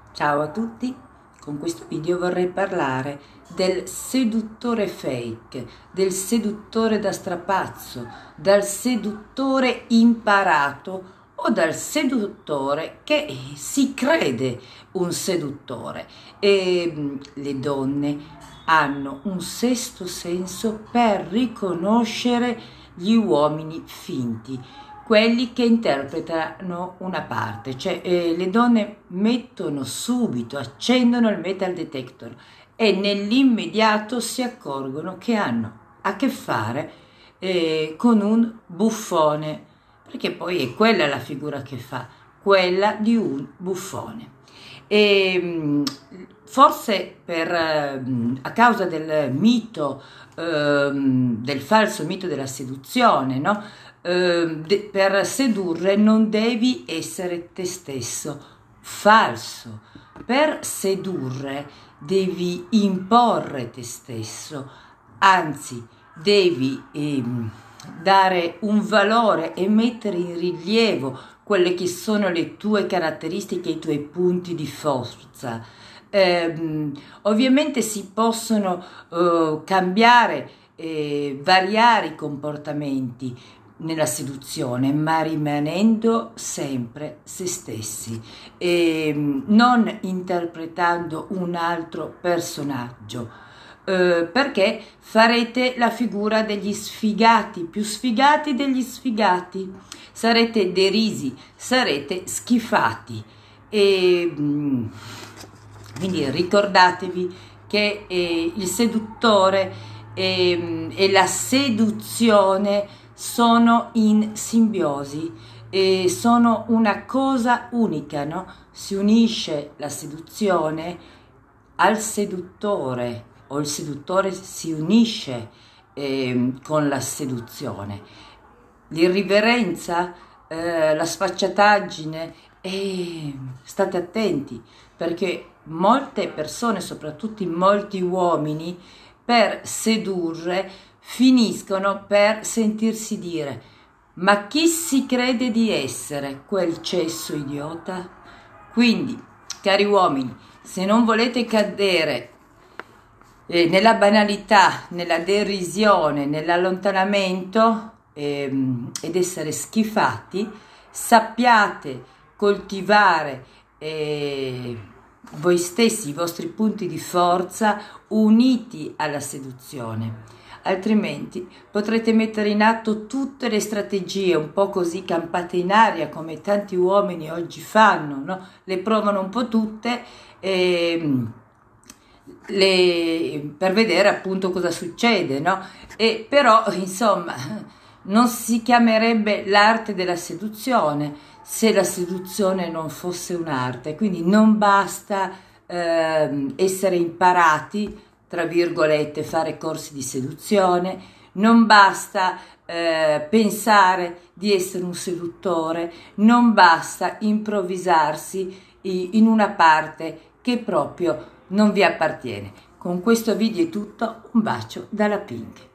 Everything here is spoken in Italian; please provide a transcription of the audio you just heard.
Ciao a tutti, con questo video vorrei parlare del seduttore fake, del seduttore da strapazzo, dal seduttore imparato o dal seduttore che si crede un seduttore. Le donne hanno un sesto senso per riconoscere gli uomini finti, quelli che interpretano una parte, cioè le donne mettono subito, accendono il metal detector e nell'immediato si accorgono che hanno a che fare con un buffone, perché poi è quella la figura che fa, quella di un buffone. Forse a causa del mito, del falso mito della seduzione, no? Per sedurre non devi essere te stesso, falso. Per sedurre devi imporre te stesso, anzi devi dare un valore e mettere in rilievo quelle che sono le tue caratteristiche, i tuoi punti di forza. Ovviamente si possono cambiare, variare i comportamenti nella seduzione, ma rimanendo sempre se stessi, non interpretando un altro personaggio. Perché farete la figura degli sfigati, più sfigati degli sfigati, sarete derisi, sarete schifati. Quindi ricordatevi che il seduttore e la seduzione sono in simbiosi, sono una cosa unica, no? Si unisce la seduzione al seduttore, o il seduttore si unisce con la seduzione. L'irriverenza, la sfacciataggine, state attenti, perché molte persone, soprattutto molti uomini, per sedurre finiscono per sentirsi dire: ma chi si crede di essere quel cesso idiota? Quindi, cari uomini, se non volete cadere nella nella derisione, nell'allontanamento ed essere schifati, sappiate coltivare voi stessi, i vostri punti di forza uniti alla seduzione. Altrimenti potrete mettere in atto tutte le strategie un po' così campate in aria, come tanti uomini oggi fanno, no? Le provano un po' tutte per vedere appunto cosa succede, no? Però insomma non si chiamerebbe l'arte della seduzione se la seduzione non fosse un'arte. Quindi non basta essere imparati, tra virgolette, fare corsi di seduzione, non basta pensare di essere un seduttore, non basta improvvisarsi in una parte che proprio non vi appartiene. Con questo video è tutto, un bacio dalla Pink.